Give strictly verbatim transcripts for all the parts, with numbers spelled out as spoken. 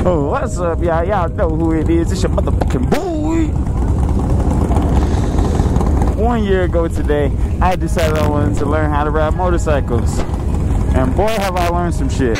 Oh, what's up, y'all? Y'all know who it is. It's your motherfucking boy. One year ago today, I decided I wanted to learn how to ride motorcycles. And boy, have I learned some shit.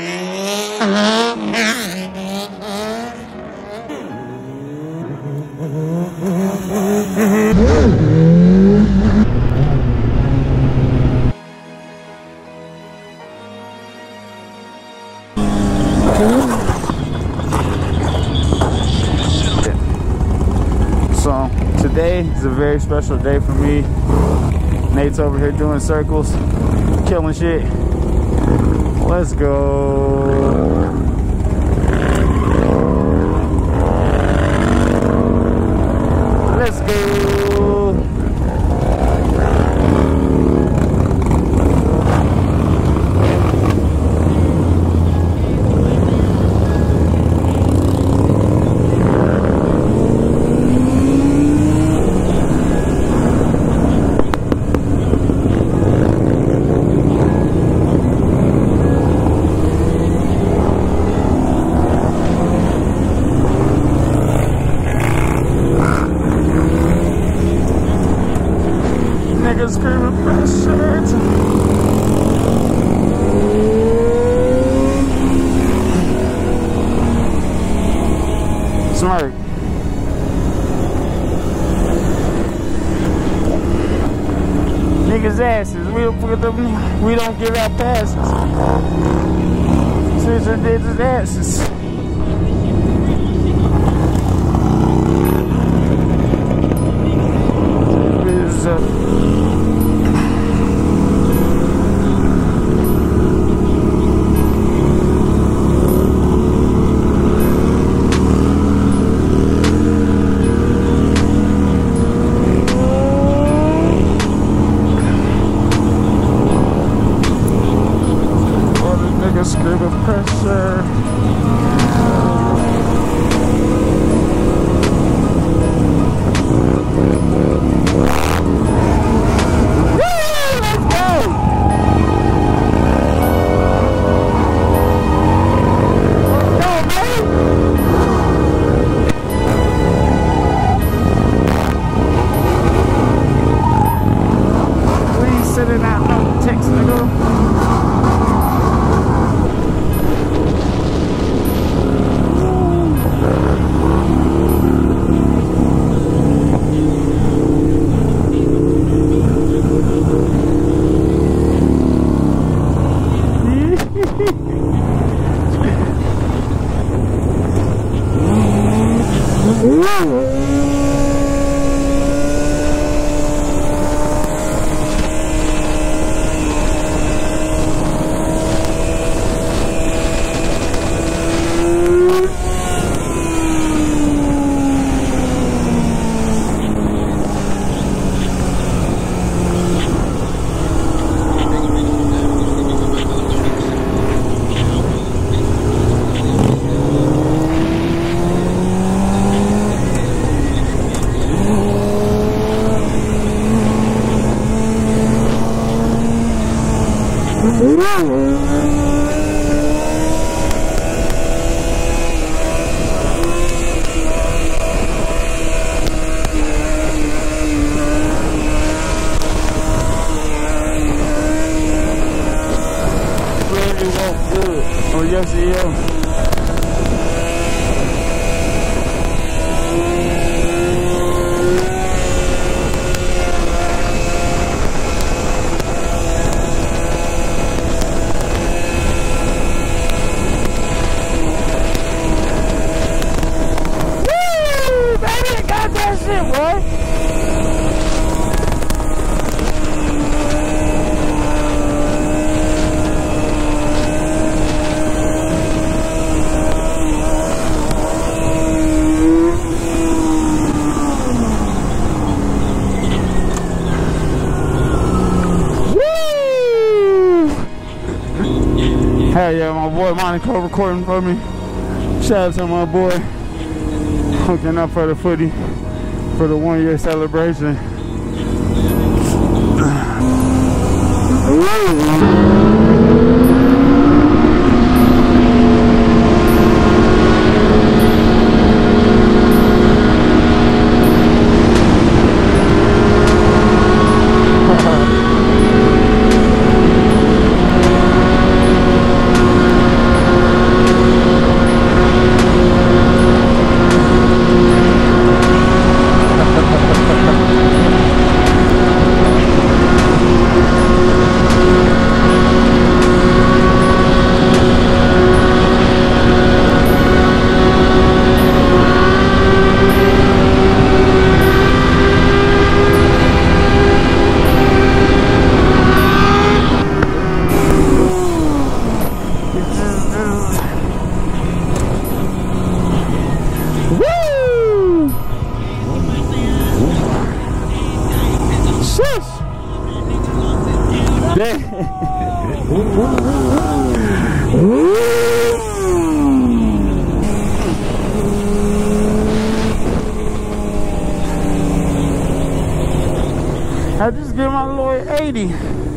So today is a very special day for me. Nate's over here doing circles, killing shit. Let's go. Let's go. Niggas screaming pressure. Smart. Niggas asses. We don't put them. We don't give out passes. Sister did his asses. This is uh, screaming pressure. Sitting out no text, nigga. Oh, yes, yeah. Woo! Baby, got that shit, boy. Hell yeah, my boy Monaco recording for me. Shout out to my boy hooking up for the footy for the one year celebration. I just give my lawyer eighty.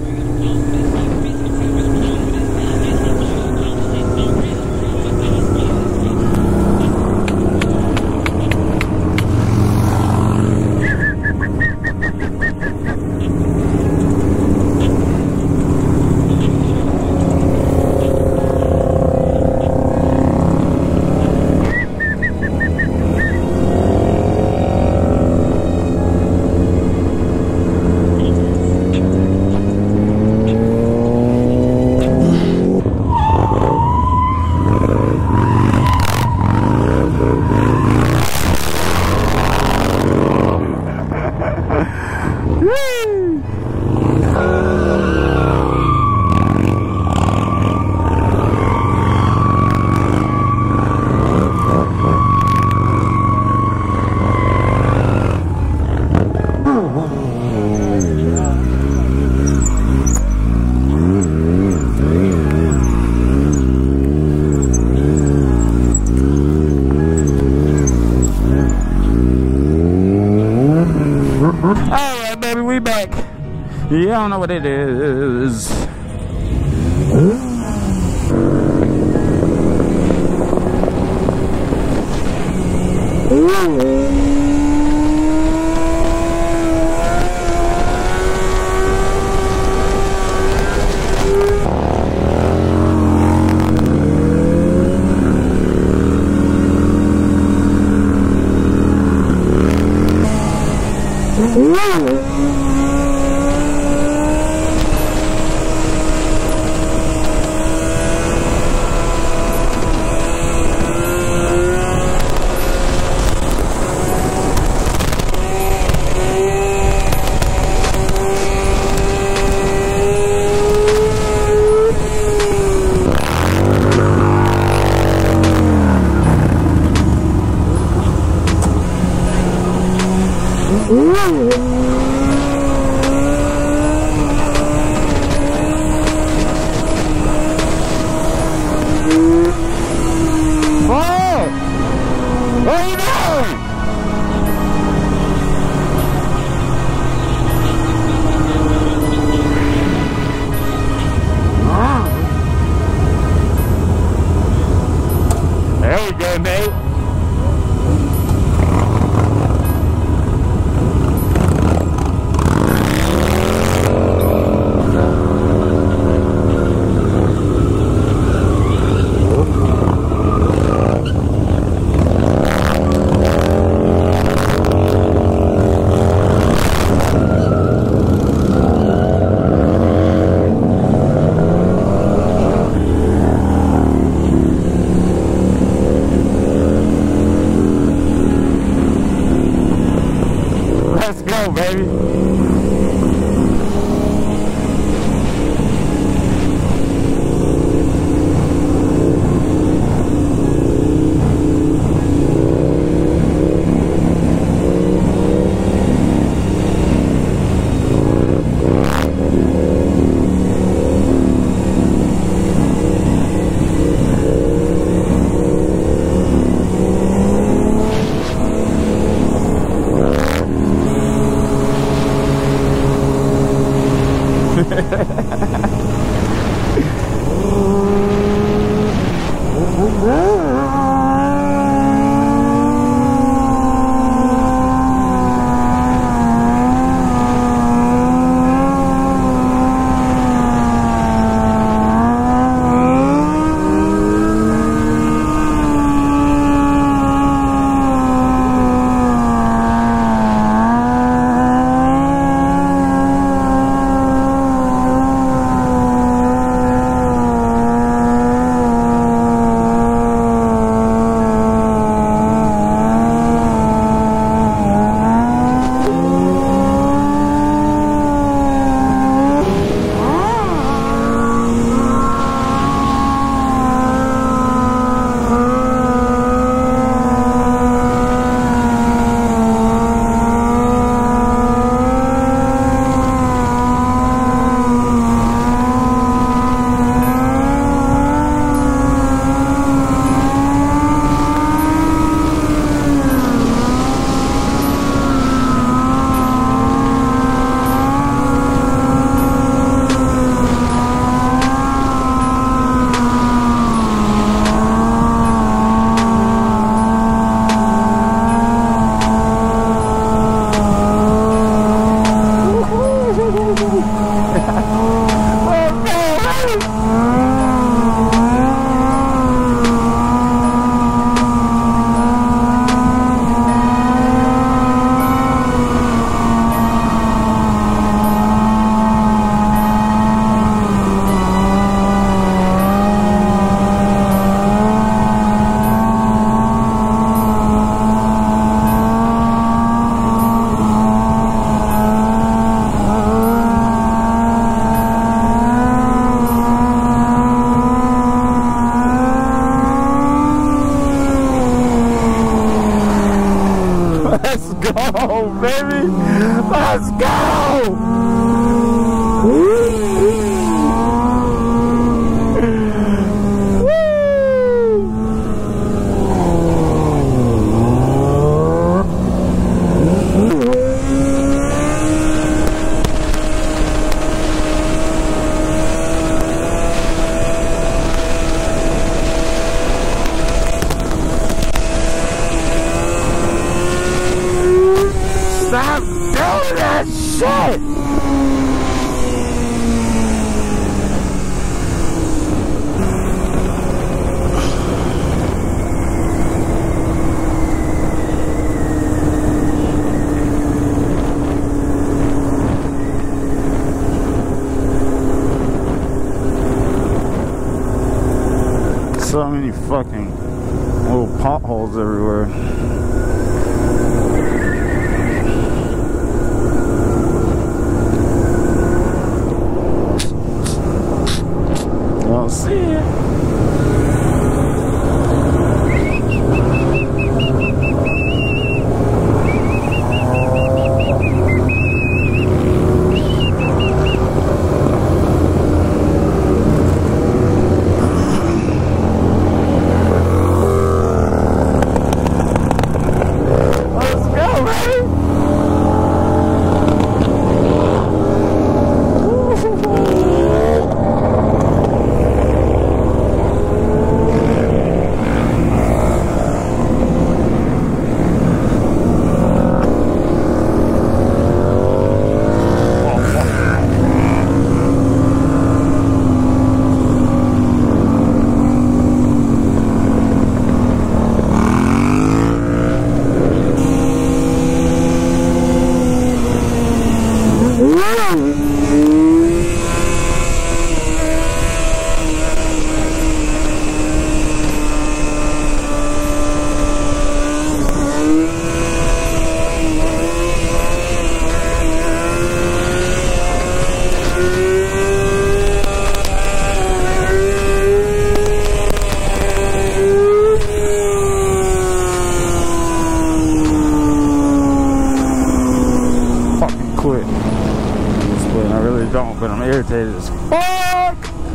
Alright, baby, we back. Yeah, I don't know what it is. Let's go, baby. go, baby. Let's go. Woo. Stop doing that shit! So many fucking little potholes everywhere. Don't see it. Let's go, man. Quit. But I really don't, but I'm irritated as fuck.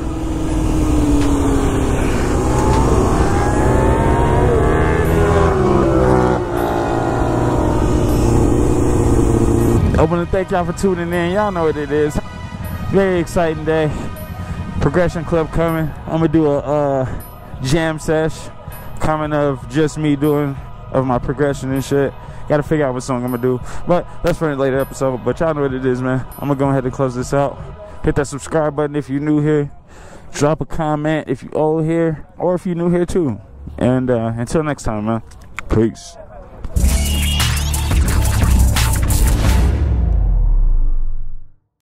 I want to thank y'all for tuning in. Y'all know what it is. Very exciting day. Progression Club coming. I'm gonna do a uh, jam sesh coming of just me doing of my progression and shit. Gotta figure out what song I'm gonna do, but that's for a later episode. But y'all know what it is, man. I'm gonna go ahead and close this out. Hit that subscribe button if you're new here. Drop a comment if you old here, or if you're new here too. And uh, until next time, man. Peace.